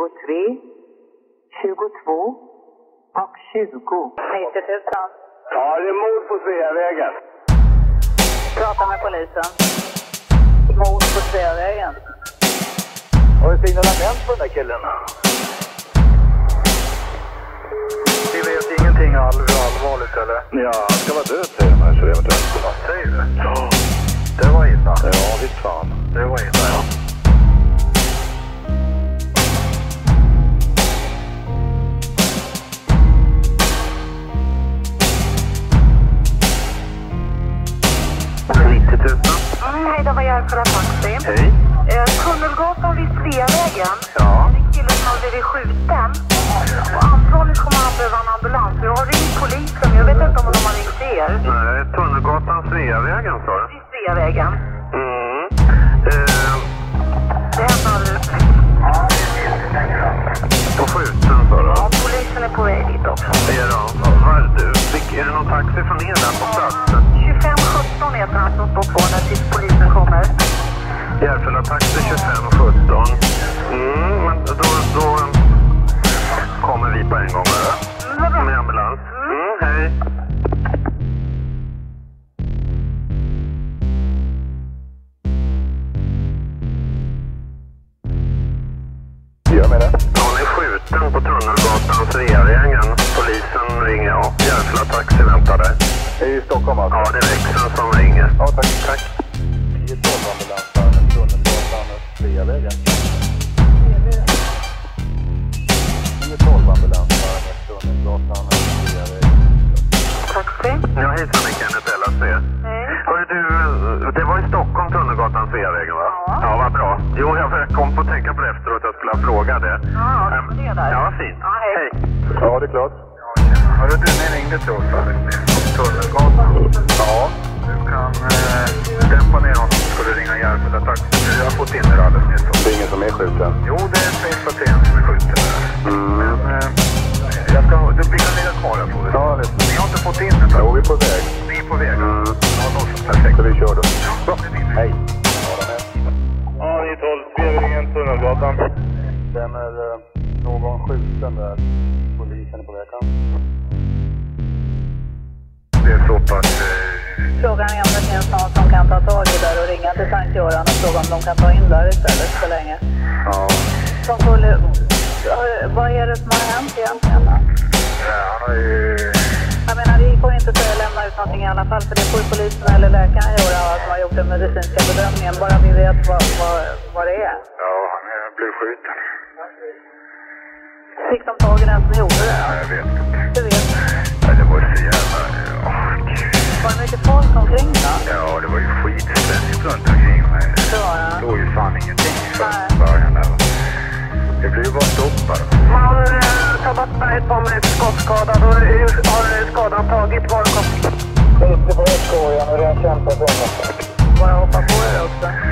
22 och 20. 90 000. Ja, det är mord på Sveavägen. Prata med polisen. Mord på Sveavägen. Har du signalement på den där killen? Vi vet ingenting allvarligt eller? Ja, han ska vara död säger de här så eventuellt. Vad säger du? Ja. Det var illa. Ja, visst fan. Det var illa, ja. Hej, det var Järfälla taxi. Hej. Tunnelgatan vid Sveavägen. Ja. Det är killen som har blivit skjuten. Och antagligen kommer han behöva en ambulans. Jag har ringt polisen, men jag vet inte om de har ringt er. Nej, Tunnelgatan Sveavägen, sa du? Vid Sveavägen. Mm. Det händer... På skjuten, sa du? Ja, polisen är på väg dit också. Är det någon taxi från er där på plats? 2517 heter han som står på när tills polisen kommer. Järfälla taxi 2517. Men då kommer vi på en gång, eller? Med ambulans. Hej. Jag menar. Någon är skjuten på Tunnelgatan Sveavägen. Polisen ringer. Ja, Järfälla taxi väntar där. I Stockholm alltså? Ja, det är växeln som ringer. Ja, tack. Tack. 10-12 ambulanser med Tunnelgatan Sveavägen. 10-12 ambulanser med Tunnelgatan Sveavägen. Taxi. Ja, hejsan, det är Kenneth LAC. Hej. Hörru du, det var i Stockholm, Tunnelgatan Sveavägen, va? Ja. Ja, vad bra. Jo, jag kom på att tänka på det efteråt, jag skulle ha frågat det. Ja, det är där. Ja, fint. Ja, hej. Hej. Ja, det är klart. Hörru du, ni ringde till oss alldeles Tunnelgatan. Ja. Du kan dämpa ner honom så ska du ringa Järfälla taxi. Jag har fått in er alldeles nyss. Det är ingen som är skjuten? Jo, det är Face Patén som är skjuten där. Men vi kan ligga kvar, jag tror det. Ja, det Ni har inte fått in det? Jo, vi är på väg. Ni är på väg? Ja, då så. Perfekt. Så vi kör då. Bra. Hej. Ja, ni 12 Sveavägen, Tunnelgatan. Den är någon skjuten där. Polisen är på väg. Det är så pass... Frågan är om det finns någon som kan ta tag i där och ringa till Sankt Göran och fråga om de kan ta in där istället så länge. Ja. Vad är det som har hänt egentligen då? Ja, han har ju... Jag menar, vi får inte säga lämna ut någonting i alla fall, för det får ju polisen eller läkaren göra som har gjort den medicinska bedömningen, bara vi vet vad det är. Ja, han blev skjuten. Fick de tag i den som gjorde det? Ja, jag vet inte. Du vet. Ja, det var så jävla... Var det mycket folk omkring då? Ja, det var ju skitstressigt runt omkring mig. Så var det. Det såg ju fan ingenting för början där. Det blev ju bara stoppat. Man har Sabbatsberg på mig skottskadad och har skadan tagit varkopp. Lite på ett skåren och det är en kämpa på. Bara hoppa på det också.